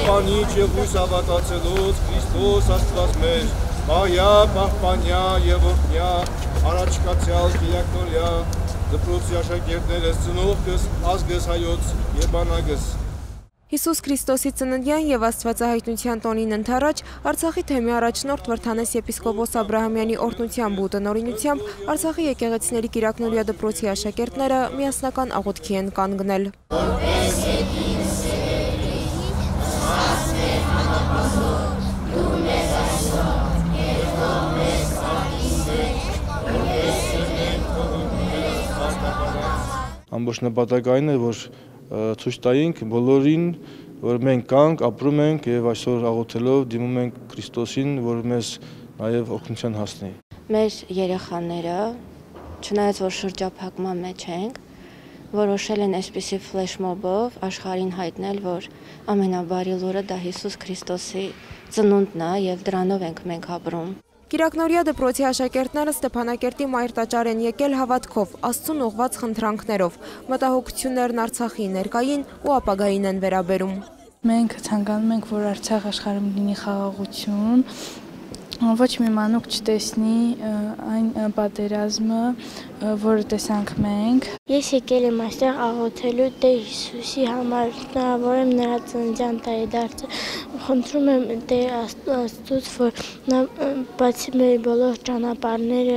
Պահպանիչ և հույս հավատացելուց Քրիստոս Աստված մեր, Մահյա, պահպանյա և օրհնյա, առաջկացյալ կիրակնորյա, դպրոցի աշակերտներս, ծնողքս, ազգս հայոց և բանագս։ Հիսուս Քրիստոսի ծննդյան և Աստվածահայտնության տոնին ընթառաջ Արցախի թեմի առաջնորդ Վրդանես եպիսկոպոս Աբրահամյանի օրհնությամբ ու տնօրինությամբ Արցախի եկեղեցիների կիրակնորյա դպրոցի աշակերտները միասնական աղոթքի են կանգնել։ Ամբողջ նպատակային է, որ ցույց տայինք բոլորին, որ մենք կանք, ապրում ենք եւ այսօր աղոթելով դիմում ենք Քրիստոսին, որ մեզ նաեւ օգնության հասնի։ Մեր երեխաները, չնայած որ շրջափակման մեջ ենք, որոշել են այսպիսի ֆլեշմոբով աշխարհին հայտնել, որ ամենաբարի լուրը դա Հիսուս Քրիստոսի ծնունդն է եւ դրանով ենք մենք ապրում։ Կիրակնորյա դպրոցի աշակերտները Ստեփանակերտի Մայր տաճար են եկել հավատքով, Աստծուն ուղղված խնդրանքներով, մտահոգություններն Արցախի ներկային ու ապագային են վերաբերում։ Մենք ցանկանում ենք, որ Արցախ աշխարհում լինի խաղաղություն, ոչ մի մանուկ չտեսնի այն պատերազմը, որը տեսանք մենք։ Ես եկել եմ այստեղ աղոթելու Տեր Հիսուսի համար, շնորհավոր եմ նրա ծննդյան տարեդարձը, խնդրում եմ Տեր Աստծուց, որ նա բացի մեր բոլոր ճանապարհները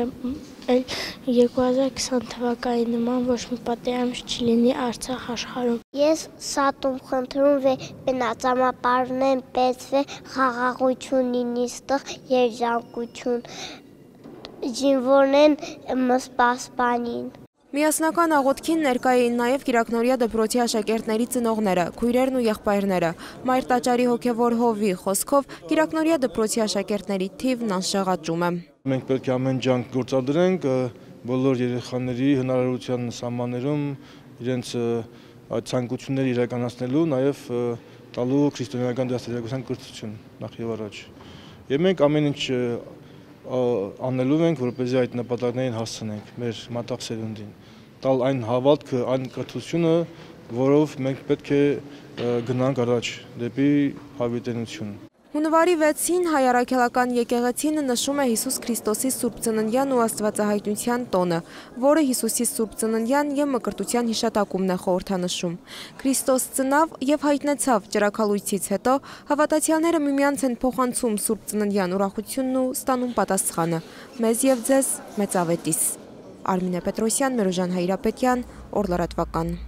2020 թվականի նման ոչ մի պատերազմ չլինի Արցախ աշխարհում։ Ես սատում խնդրում բնածամապարներն պետք խաղաղություն լինի, ստեղ երջանկություն, զինվորներն մսպասպանին։ Միասնական աղոթքին ներկա էին նաև կիրակնորյա դպրոցի աշակերտների ծնողները, քույրերն ու եղբայրները։ Մայր տաճարի հոգևոր հովվի խոսքով կիրակնորյա դպրոցի աշակերտների թիվն անշեղաճում է։ Մենք պետք է ամեն ջանք գործադրենք բոլոր երեխաների հնարավորության սահմաններում իրենց այդ ցանկությունները իրականացնելու, նաև տալու քրիստոնեական դաստիարակության կրթություն նախ եւ առաջ։ Եվ մենք ամեն ինչ անելու ենք, որպեսզի այդ նպատակներին հասցնենք մեր մատաղ սերունդին, տալ այն հավատքը, այն կրթությունը, որով մենք պետք է գնանք առաջ դեպի հավիտենություն։ Հունվարի 6-ին Հայ առաքելական եկեղեցին նշում է Հիսուս Քրիստոսի Սուրբ Ծննդյան ու Աստվածահայտնության տոնը, որը Հիսուսի Սուրբ Ծննդյան և մկրտության հիշատակումն է խորհրդանշում։ Քրիստոս ծնավ և հայտնեցավ ճրագալույցից հետո հավատացյալները միմյանց են փոխանցում Սուրբ Ծննդյան ուրախությունն ու ստանում պատասխանը։ Մեզ և ձեզ մեծ ավետիս։ Արմինե Պետրոսյան, Մերուժան Հայրապետյան, Օր լրատվական։